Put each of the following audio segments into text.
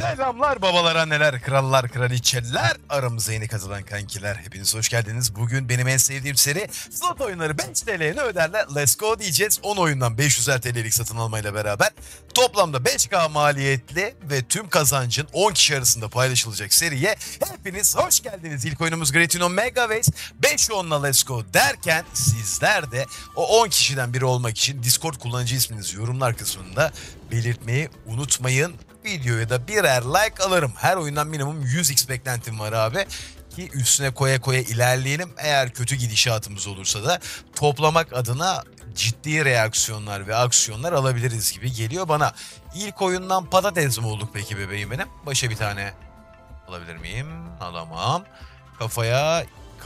Selamlar babalara, neler krallar kraliçeler, aramıza yeni katılan kankiler, hepiniz hoş geldiniz. Bugün benim en sevdiğim seri slot oyunları 5 TL'ye ne öderler let's go diyeceğiz. 10 oyundan 500'er TL'lik satın almayla beraber toplamda 5K maliyetli ve tüm kazancın 10 kişi arasında paylaşılacak seriye hepiniz hoş geldiniz. İlk oyunumuz Great Uno Megaways, 5 onla let's go derken sizler de o 10 kişiden biri olmak için Discord kullanıcı isminizi yorumlar kısmında belirtmeyi unutmayın. Videoya da birer like alırım. Her oyundan minimum 100x beklentim var abi. Ki üstüne koya koya ilerleyelim. Eğer kötü gidişatımız olursa da toplamak adına ciddi reaksiyonlar ve aksiyonlar alabiliriz gibi geliyor bana. İlk oyundan patates mi olduk peki bebeğim benim? Başa bir tane alabilir miyim? Alamam. Kafaya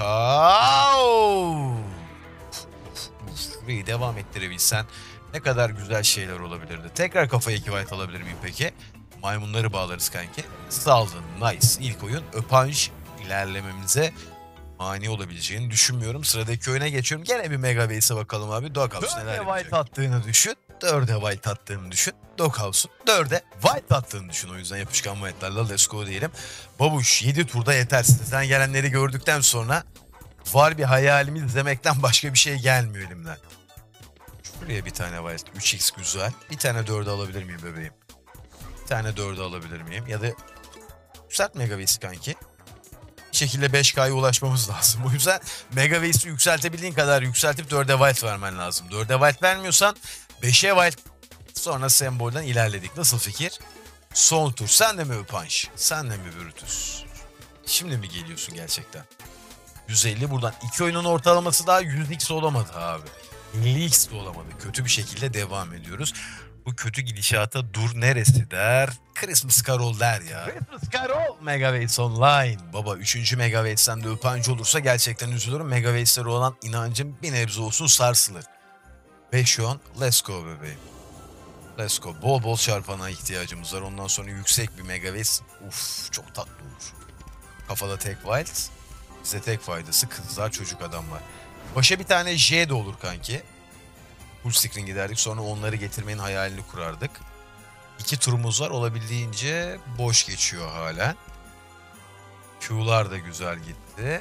kav. Burayı devam ettirebilsen ne kadar güzel şeyler olabilirdi. Tekrar kafaya 2 white alabilir miyim peki? Maymunları bağlarız kanki. Saldın. Nice. İlk oyun öpanj ilerlememize mani olabileceğini düşünmüyorum. Sıradaki oyuna geçiyorum. Gene bir Mega Base'e bakalım abi. Doghouse neler yapacak? 4'e white attığını düşün. 4'e white attığını düşün. Doghouse'un 4'e white attığını düşün. O yüzden yapışkan white'larla let's go diyelim. Babuş 7 turda yeter. Sizden gelenleri gördükten sonra var bir hayalimi izlemekten başka bir şey gelmiyor elimden. Şuraya bir tane white. 3x güzel. Bir tane 4'e alabilir miyim bebeğim? Bir tane 4'ü alabilir miyim? Ya da yükselt Megaways'i kanki. Bir şekilde 5K'ya ulaşmamız lazım. Bu yüzden Megaways'i yükseltebildiğin kadar yükseltip 4'e wild vermen lazım. 4'e wild vermiyorsan 5'e wild, sonra sembolden ilerledik. Nasıl fikir? Son tur. Sen de mi Öpanş? Sen de mi Brutus? Şimdi mi geliyorsun gerçekten? 150 buradan. 2 oyunun ortalaması daha 100x olamadı abi. 50x de olamadı. Kötü bir şekilde devam ediyoruz. Bu kötü gidişata dur neresi der. Christmas Carol der ya. Christmas Carol. Megaways Online. Baba 3. Megaways'ten de öpancı olursa gerçekten üzülürüm. Megaways'lere olan inancım bir nebze olsun sarsılır. 5-10. Let's go bebeğim. Let's go. Bol bol çarpana ihtiyacımız var. Ondan sonra yüksek bir Megaways. Uf, çok tatlı olur. Kafada tek wild. Bize tek faydası kızlar, çocuk adamlar. Başa bir tane J de olur kanki. Full screen giderdik, sonra onları getirmenin hayalini kurardık. 2 turumuz var, olabildiğince boş geçiyor hala. Q'lar da güzel gitti.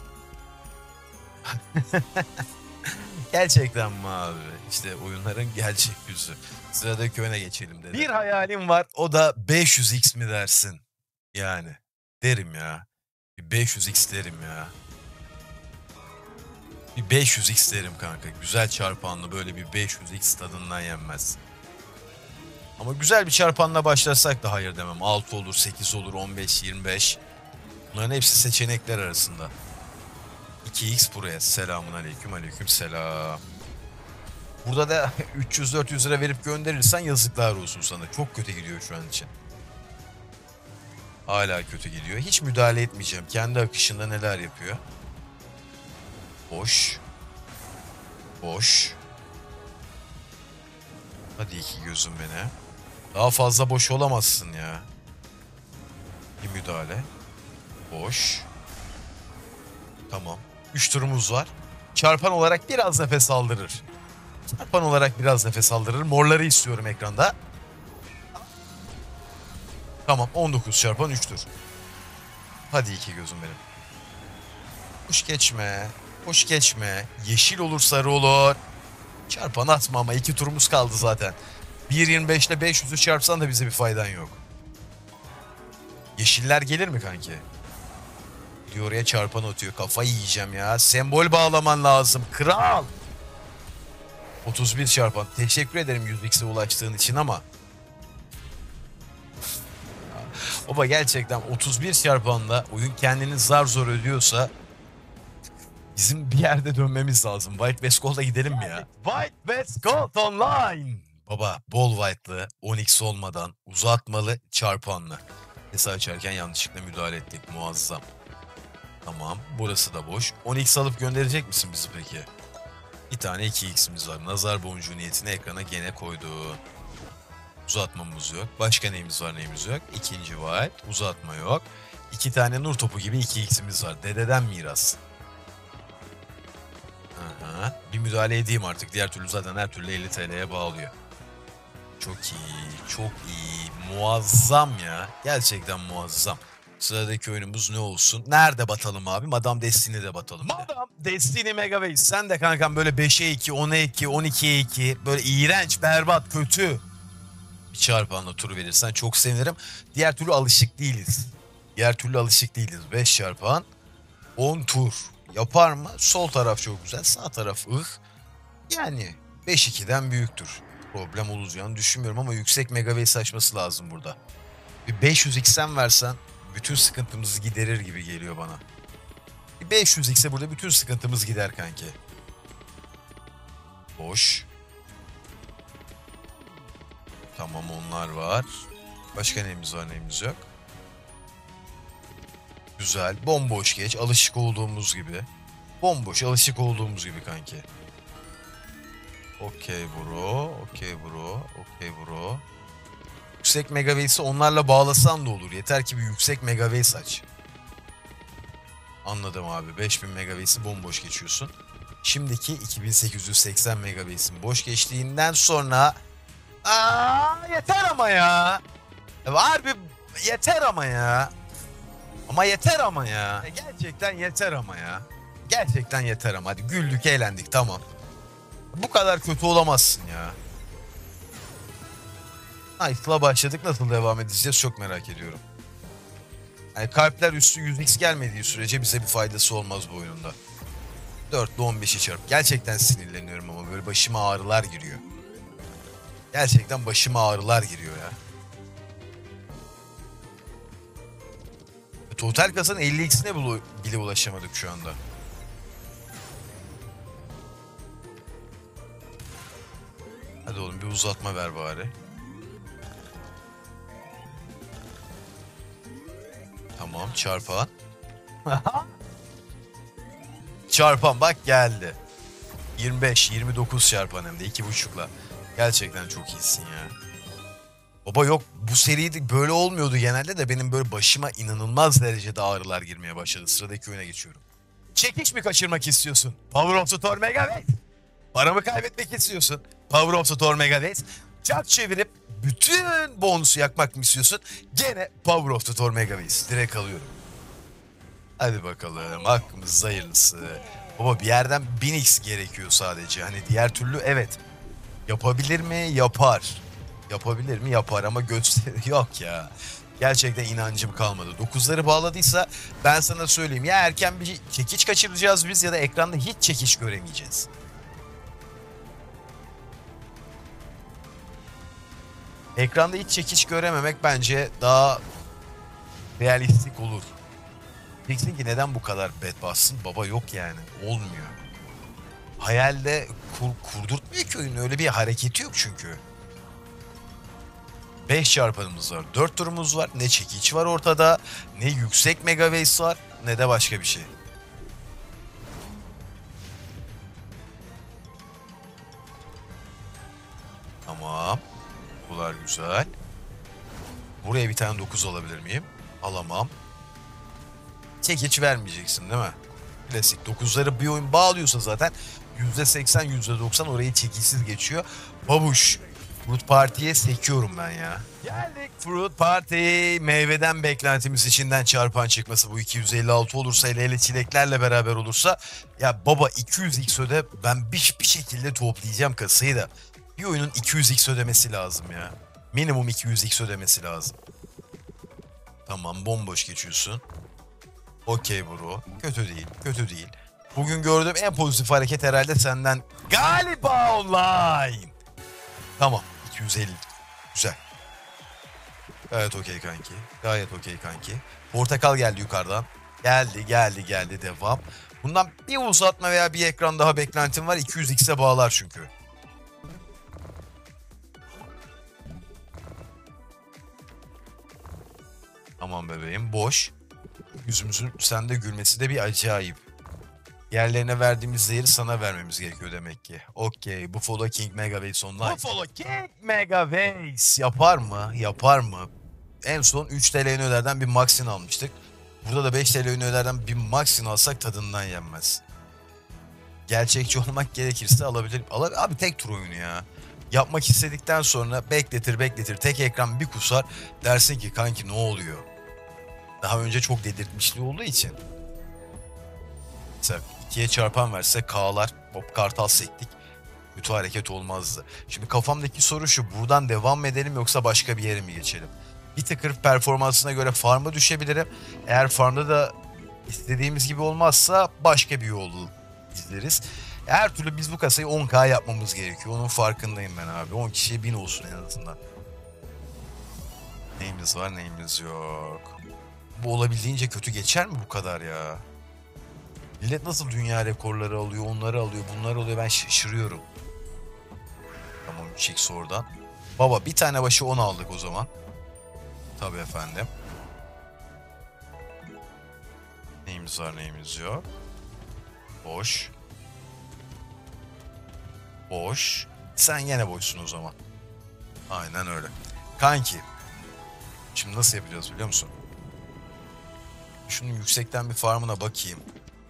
Gerçekten mi abi? İşte oyunların gerçek yüzü. Sıradaki oyuna geçelim dedim. Bir hayalim var, o da 500x mi dersin? Yani derim ya. Bir 500x derim ya. Bir 500x derim kanka. Güzel çarpanlı böyle bir 500x tadından yenmez. Ama güzel bir çarpanla başlarsak da hayır demem. 6 olur, 8 olur, 15, 25. Bunların hepsi seçenekler arasında. 2x buraya. Selamun aleyküm, aleyküm selam. Burada da 300-400 lira verip gönderirsen yazıklar olsun sana. Çok kötü gidiyor şu an için. Hala kötü gidiyor. Hiç müdahale etmeyeceğim. Kendi akışında neler yapıyor. Boş. Boş. Hadi iki gözüm beni. Daha fazla boş olamazsın ya. Bir müdahale. Boş. Tamam. 3 turumuz var. Çarpan olarak biraz nefes aldırır. Çarpan olarak biraz nefes aldırır. Morları istiyorum ekranda. Tamam, 19 çarpan 3 tur. Hadi iki gözüm benim. Hoş geçme. Hoş geçme. Yeşil olur, sarı olur. Çarpan atma ama 2 turumuz kaldı zaten. 1.25 ile 500'ü çarpsan da bize bir faydan yok. Yeşiller gelir mi kanki? Diyor oraya çarpan atıyor. Kafayı yiyeceğim ya. Sembol bağlaman lazım. Kral. 31 çarpan. Teşekkür ederim 100x'e ulaştığın için ama. Baba gerçekten 31 çarpanla oyun kendini zar zor ödüyorsa bizim bir yerde dönmemiz lazım. White West Gold'a gidelim mi ya? White West Gold Online. Baba bol white'lı, 10x olmadan uzatmalı, çarpanlı. Hesap açarken yanlışlıkla müdahale ettik. Muazzam. Tamam, burası da boş. 10x alıp gönderecek misin bizi peki? Bir tane 2x'imiz var. Nazar boncuğu niyetine ekrana gene koydu. Uzatmamız yok. Başka neyimiz var, neyimiz yok? İkinci white. Uzatma yok. 2 tane nur topu gibi 2x'imiz var. Dededen miras. Aha. Bir müdahale edeyim artık. Diğer türlü zaten her türlü 50 TL'ye bağlıyor. Çok iyi, çok iyi. Muazzam ya. Gerçekten muazzam. Sıradaki oyunumuz ne olsun? Nerede batalım abi? Madame Destiny'de batalım. Madame Destiny Megaways. Sen de kankam böyle 5'e 2, 10'a 2, 12'ye 2. Böyle iğrenç, berbat, kötü bir çarpanla turu verirsen çok sevinirim. Diğer türlü alışık değiliz. Diğer türlü alışık değiliz. 5 çarpan, 10 tur. Yapar mı? Sol taraf çok güzel. Sağ taraf Yani 5-2'den büyüktür. Problem olacağını düşünmüyorum ama yüksek Megaways açması lazım burada. Bir 500x'en versen bütün sıkıntımızı giderir gibi geliyor bana. Bir 500x'e burada bütün sıkıntımız gider kanki. Boş. Tamam, onlar var. Başka neyimiz var, neyimiz yok. Güzel. Bomboş geç. Alışık olduğumuz gibi. Bomboş, alışık olduğumuz gibi kanki. Okey bro. Okey bro. Okey bro. Yüksek Megaways'i onlarla bağlasan da olur. Yeter ki bir yüksek Megaways aç. Anladım abi. 5000 Megaways'i bomboş geçiyorsun. Şimdiki 2880 Megaways'in boş geçtiğinden sonra... yeter ama ya. Harbi yeter ama ya. Ama yeter ama ya. Gerçekten yeter ama ya. Gerçekten yeter ama. Hadi güldük, eğlendik, tamam. Bu kadar kötü olamazsın ya. Nice'la başladık. Nasıl devam edeceğiz çok merak ediyorum. Yani kalpler üstü 100x gelmediği sürece bize bir faydası olmaz bu oyununda. 4 ile 15'i çarp. Gerçekten sinirleniyorum ama böyle başıma ağrılar giriyor. Gerçekten başıma ağrılar giriyor ya. Total kasanın 50x'ine bile ulaşamadık şu anda. Hadi oğlum bir uzatma ver bari. Tamam, çarpan. Çarpan bak geldi. 25, 29 çarpan hem de 2.5'la. Gerçekten çok iyisin ya. Baba yok, bu seride böyle olmuyordu genelde de benim böyle başıma inanılmaz derecede ağrılar girmeye başladı. Sıradaki oyuna geçiyorum. Çekiş mi kaçırmak istiyorsun? Power of the Thor Megaways. Paramı kaybetmek istiyorsun? Power of the Thor Megaways. Çark çevirip bütün bonusu yakmak mı istiyorsun? Gene Power of the Thor Megaways. Direkt alıyorum. Hadi bakalım, hakkımız hayırlısı. Baba bir yerden 1000x gerekiyor sadece. Hani diğer türlü evet. Yapabilir mi? Yapar. Yapabilir mi? Yapar ama yok ya. Gerçekten inancım kalmadı. 9'ları bağladıysa ben sana söyleyeyim. Ya erken bir çekiç kaçıracağız biz ya da ekranda hiç çekiç göremeyeceğiz. Ekranda hiç çekiç görememek bence daha realistik olur. Diyeceksin ki neden bu kadar bet bassın? Baba yok yani. Olmuyor. Hayalde kurdurtmuyor ki oyunu. Öyle bir hareketi yok çünkü. 5 çarpanımız var. 4 turumuz var. Ne çekiç var ortada. Ne yüksek Megaways var. Ne de başka bir şey. Tamam. Bunlar güzel. Buraya bir tane 9 alabilir miyim? Alamam. Çekiç vermeyeceksin değil mi? Klasik 9'ları bir oyun bağlıyorsa zaten %80 %90 orayı çekişsiz geçiyor. Babuş. Fruit Party'ye sekiyorum ben ya. Geldik Fruit Party. Meyveden beklentimiz içinden çarpan çıkması bu 256 olursa hele çileklerle beraber olursa ya baba 200x öde ben bir şekilde toplayacağım kasayı da. Bir oyunun 200x ödemesi lazım ya. Minimum 200x ödemesi lazım. Tamam, bomboş geçiyorsun. Okey bro. Kötü değil. Kötü değil. Bugün gördüğüm en pozitif hareket herhalde senden galiba online. Tamam. 250. Güzel. Gayet okey kanki. Gayet okey kanki. Portakal geldi yukarıdan. Geldi. Devam. Bundan bir uzatma veya bir ekran daha beklentim var. 200x'e bağlar çünkü. Tamam bebeğim. Boş. Yüzümüzün sende gülmesi de bir acayip. Yerlerine verdiğimiz zehri sana vermemiz gerekiyor demek ki. Okey. Buffalo King Megaways online. Buffalo King Megaways yapar mı? Yapar mı? En son 3 TL önerden bir Max'in almıştık. Burada da 5 TL önerden bir Max'in alsak tadından yenmez. Gerçekçi olmak gerekirse alabilirim. Abi tek tur oyunu ya. Yapmak istedikten sonra bekletir tek ekran bir kusar, dersin ki kanki ne oluyor? Daha önce çok dedirtmişliği olduğu için. Mesela 2'ye çarpan verse K'lar, hop kartal sektik. Kötü hareket olmazdı. Şimdi kafamdaki soru şu: buradan devam mı edelim yoksa başka bir yere mi geçelim? Bir tıkır performansına göre farm'a düşebilirim. Eğer farmda da istediğimiz gibi olmazsa başka bir yolu izleriz. Her türlü biz bu kasayı 10K yapmamız gerekiyor. Onun farkındayım ben abi. 10 kişiye 1000 olsun en azından. Neyimiz var neyimiz yok. Bu olabildiğince kötü geçer mi bu kadar ya? Millet nasıl dünya rekorları alıyor, onları alıyor, bunları alıyor, ben şaşırıyorum. Tamam 3x oradan. Baba bir tane başı 10 aldık o zaman. Tabii efendim. Neyimiz var neyimiz yok. Boş. Boş. Sen yine boşsun o zaman. Aynen öyle. Kanki. Şimdi nasıl yapacağız biliyor musun? Şunun yüksekten bir farmına bakayım.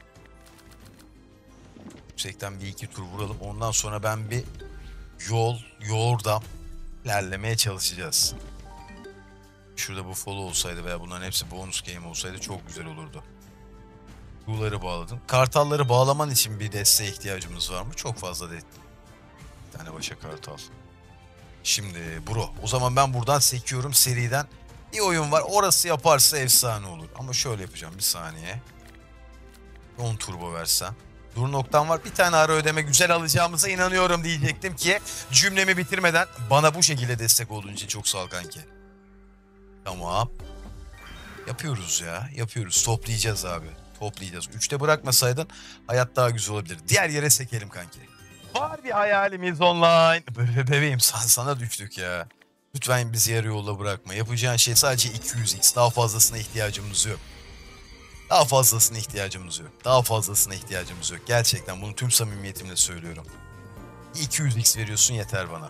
Yüksekten bir iki tur vuralım. Ondan sonra ben bir yordam ilerlemeye çalışacağız. Şurada bu follow olsaydı veya bunların hepsi bonus game olsaydı çok güzel olurdu. Q'ları bağladın. Kartalları bağlaman için bir desteğe ihtiyacımız var mı? Çok fazla değil. Bir tane başa kartal. Şimdi bro, o zaman ben buradan sekiyorum seriden. Bir oyun var, orası yaparsa efsane olur. Ama şöyle yapacağım, bir saniye. 10 turbo versem. Dur noktam var, bir tane ara ödeme güzel alacağımıza inanıyorum diyecektim ki cümlemi bitirmeden bana bu şekilde destek olduğun için çok sağ ol kanki. Tamam. Yapıyoruz ya, yapıyoruz. Toplayacağız abi. Toplayacağız. 3'te bırakmasaydın hayat daha güzel olabilir. Diğer yere sekelim kanki. Var bir hayalimiz online. Bebeğim sana düştük ya. Lütfen bizi yarı yolda bırakma. Yapacağın şey sadece 200x. Daha fazlasına ihtiyacımız yok. Daha fazlasına ihtiyacımız yok. Daha fazlasına ihtiyacımız yok. Gerçekten bunu tüm samimiyetimle söylüyorum. 200x veriyorsun yeter bana.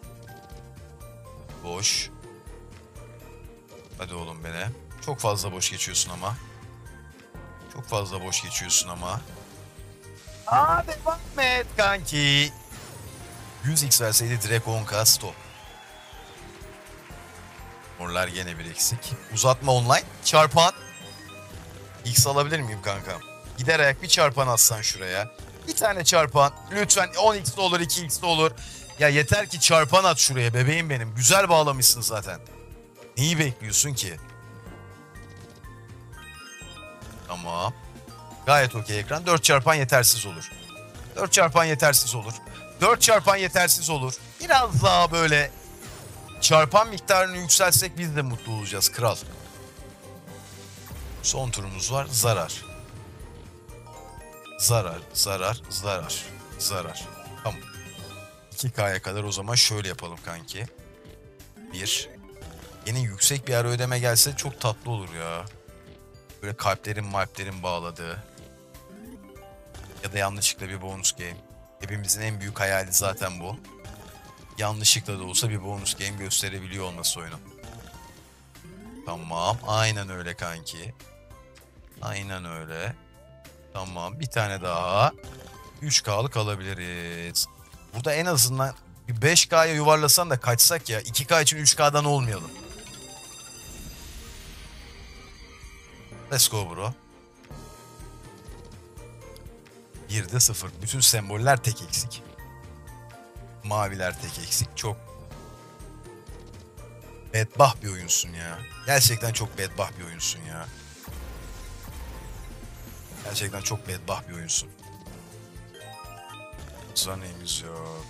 Boş. Hadi oğlum beni. Çok fazla boş geçiyorsun ama. Çok fazla boş geçiyorsun ama. Aa devam et kanki. 100x verseydi direkt 10k stop. Morlar gene bir eksik. Uzatma online. Çarpan. X alabilir miyim kanka? Gider ayak bir çarpan atsan şuraya. Bir tane çarpan. Lütfen 10x de olur 2x de olur. Ya yeter ki çarpan at şuraya bebeğim benim. Güzel bağlamışsın zaten. Neyi bekliyorsun ki? Tamam. Gayet okey ekran. 4 çarpan yetersiz olur. 4 çarpan yetersiz olur. 4 çarpan yetersiz olur. Biraz daha böyle çarpan miktarını yükselsek biz de mutlu olacağız kral. Son turumuz var. Zarar. Zarar, zarar, zarar, zarar. Tamam. 2K'ya kadar o zaman şöyle yapalım kanki. 1. Yine yüksek bir ara ödeme gelse çok tatlı olur ya. Böyle kalplerin bağladığı. Ya da yanlışlıkla bir bonus game. Hepimizin en büyük hayali zaten bu. Yanlışlıkla da olsa bir bonus game gösterebiliyor olması oyunu. Tamam. Aynen öyle kanki. Aynen öyle. Tamam. Bir tane daha. 3K'lık alabiliriz. Burada en azından bir 5K'ya yuvarlasan da kaçsak ya. 2K için 3K'dan olmayalım. Let's go bro. 1'de 0. Bütün semboller tek eksik. Maviler tek eksik. Çok bedbah bir oyunsun ya. Gerçekten çok bedbah bir oyunsun ya. Gerçekten çok bedbah bir oyunsun. Zaneyimiz yok.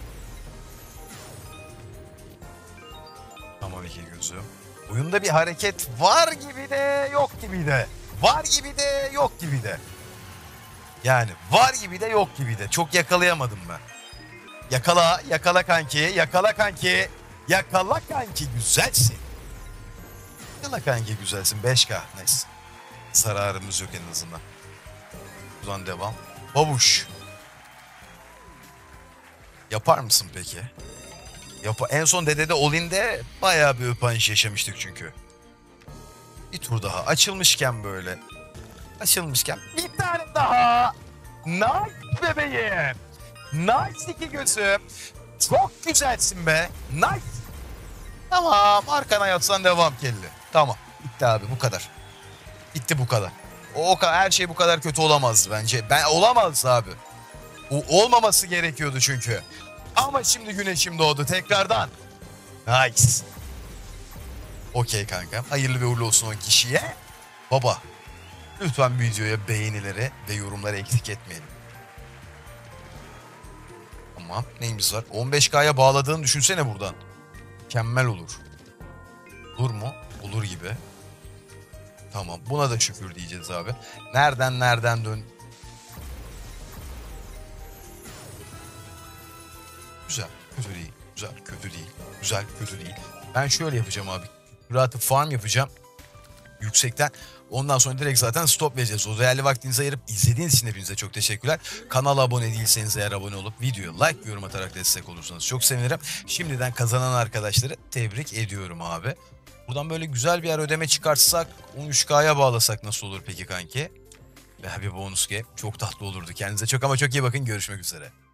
Tamam iki gözüm. Oyunda bir hareket var gibi de yok gibi de. Var gibi de yok gibi de. Yani var gibi de yok gibi de. Çok yakalayamadım ben. Yakala, yakala kanki, yakala kanki. Yakala kanki, güzelsin. Yakala kanki, güzelsin. 5K, nice. Zararımız yok en azından. Buradan devam. Babuş. Yapar mısın peki? En son Dede'de Olin'de bayağı bir öpanış yaşamıştık çünkü. Bir tur daha. Açılmışken böyle. Açılmışken bir tane daha. Nice bebeğim. Nice iki gözüm. Çok güzelsin be. Nice. Tamam, arkana yatsan devam kelli. Tamam, bitti abi, bu kadar. Bitti, bu kadar. Her şey bu kadar kötü olamazdı bence. Olamaz abi. O olmaması gerekiyordu çünkü. Ama şimdi güneşim doğdu tekrardan. Nice. Okey kanka. Hayırlı ve uğurlu olsun o kişiye. Baba, lütfen videoya beğenileri ve yorumları eksik etmeyelim. Tamam, neyimiz var? 15K'ya bağladığını düşünsene buradan. Mükemmel olur. Olur mu? Olur gibi. Tamam, buna da şükür diyeceğiz abi. Nereden dön... Güzel, kötü değil. Güzel, kötü değil. Güzel, kötü değil. Ben şöyle yapacağım abi. Rahatı farm yapacağım. Yüksekten. Ondan sonra direkt zaten stop vereceğiz. O değerli vaktinizi ayırıp izlediğiniz için hepinize çok teşekkürler. Kanala abone değilseniz eğer abone olup videoya like, yorum atarak destek olursanız çok sevinirim. Şimdiden kazanan arkadaşları tebrik ediyorum abi. Buradan böyle güzel bir yer ödeme çıkartsak, 13K'ya bağlasak nasıl olur peki kanki? Ve bir bonus game çok tatlı olurdu. Kendinize çok ama çok iyi bakın. Görüşmek üzere.